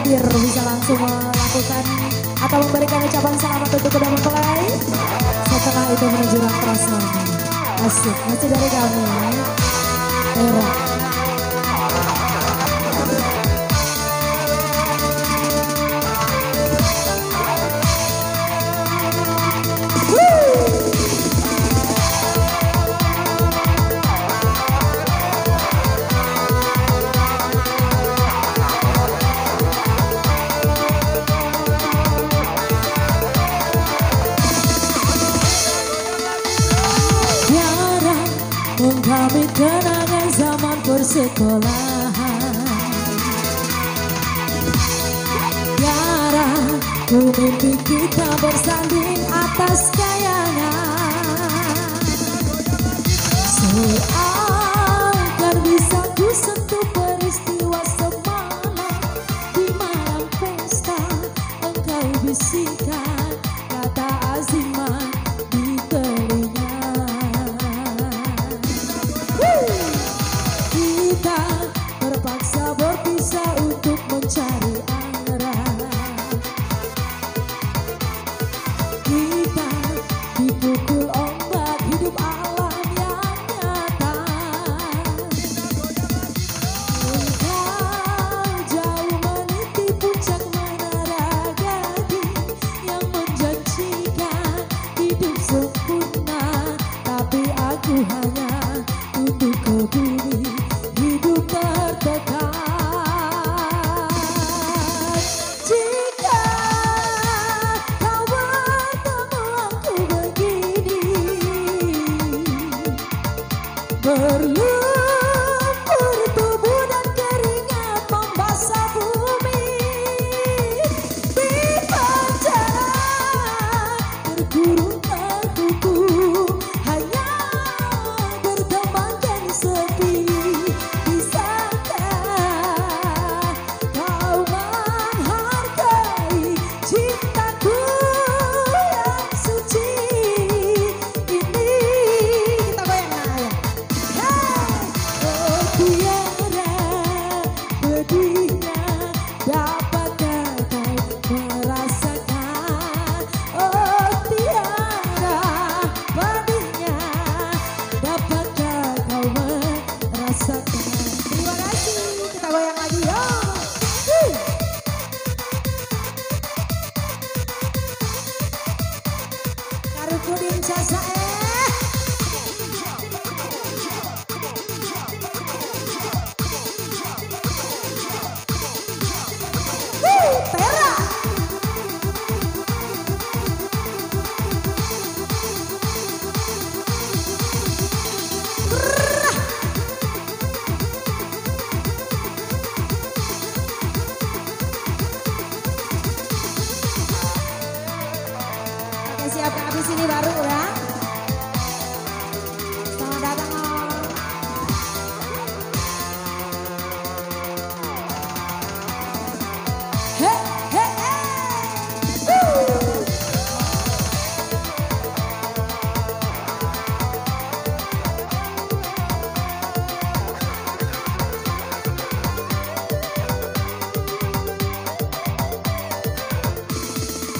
hadir bisa langsung melakukan atau memberikan ucapan selamat untuk kedua mempelai. Setelah itu menuju ruang prasmanan. Asik, masih dari kami. Era. Kami kenangan zaman persekolahan. Tiara, ku mimpi kita bersanding atas kayangan. Seakan bisa ku sentuh peristiwa semalam. Di malam pesta engkau bisikan kata azimat di telinga. Kita terpaksa berpisah untuk mencari arah. Kita dipukul ombak hidup alam yang nyata. Engkau jauh meniti puncak menara gading yang menjanjikan hidup sempurna, tapi aku hanya untuk ke bumi hidup tertekan. Jika kau bertemu aku begini, berlumpur tubuh dan keringat membasah bumi. Di penjara terkurung terhukum, hanya berteman dan sepi. Bisakah kau menghargai cintaku yang suci ini? Kita goyang ya. Oh tiara pedihnya, dapatkah kau merasakan? Oh tiara pedihnya, dapatkah kau merasakan? Terima kasih, kita goyang lagi yo. Karukudin jasa Tera. Oke, siapkan habis ini baru ya. Selamat datang. He he he.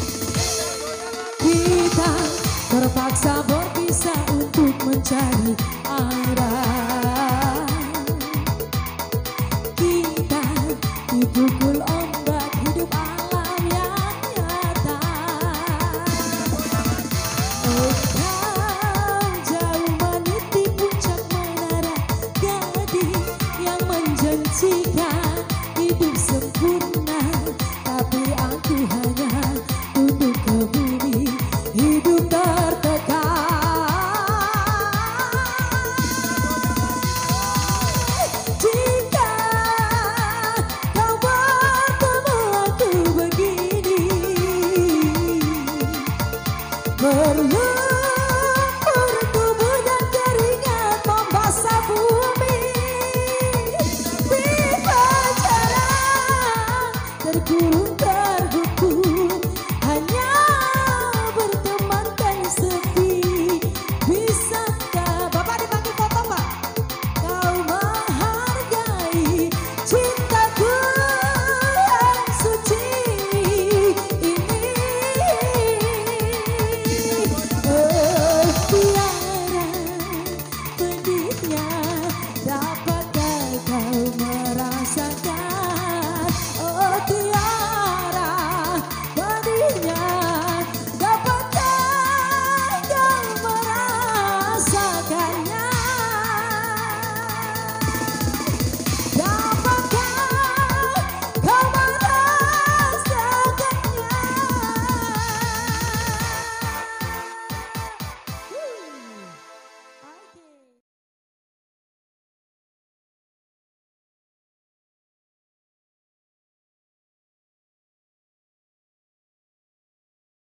Kita terpaksa berpisah untuk mencari